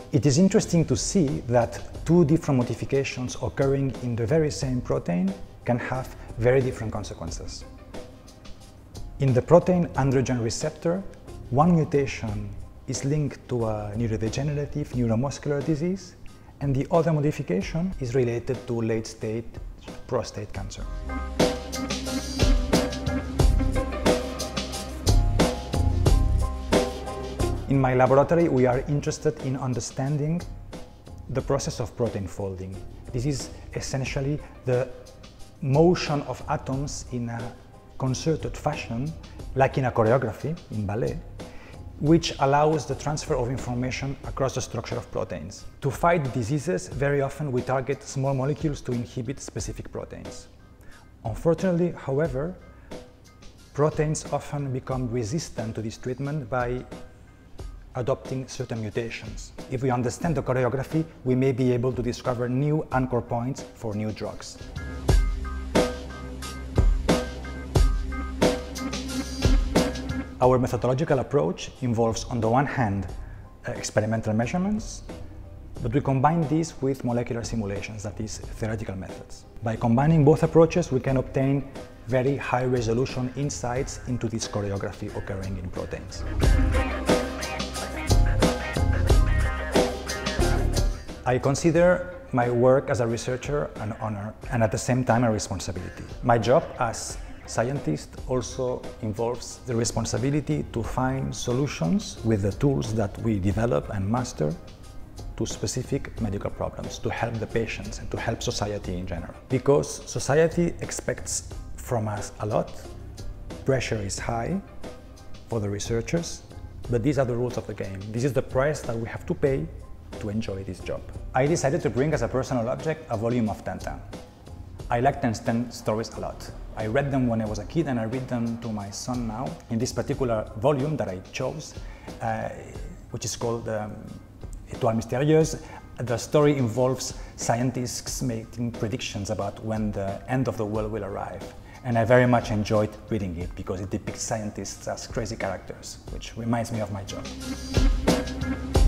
It is interesting to see that two different modifications occurring in the very same protein can have very different consequences. In the protein androgen receptor, one mutation is linked to a neurodegenerative neuromuscular disease, and the other modification is related to late-stage prostate cancer. In my laboratory, we are interested in understanding the process of protein folding. This is essentially the motion of atoms in a concerted fashion, like in a choreography, in ballet, which allows the transfer of information across the structure of proteins. To fight diseases, very often we target small molecules to inhibit specific proteins. Unfortunately, however, proteins often become resistant to this treatment by adopting certain mutations. If we understand the choreography, we may be able to discover new anchor points for new drugs. Our methodological approach involves, on the one hand, experimental measurements, but we combine these with molecular simulations, that is, theoretical methods. By combining both approaches, we can obtain very high-resolution insights into this choreography occurring in proteins. I consider my work as a researcher an honor and at the same time a responsibility. My job as scientist also involves the responsibility to find solutions with the tools that we develop and master to specific medical problems, to help the patients and to help society in general. Because society expects from us a lot, pressure is high for the researchers, but these are the rules of the game. This is the price that we have to pay to enjoy this job. I decided to bring as a personal object a volume of Tintin. I like Tintin stories a lot. I read them when I was a kid and I read them to my son now. In this particular volume that I chose, which is called Étoile Mystérieuse, the story involves scientists making predictions about when the end of the world will arrive. And I very much enjoyed reading it because it depicts scientists as crazy characters, which reminds me of my job.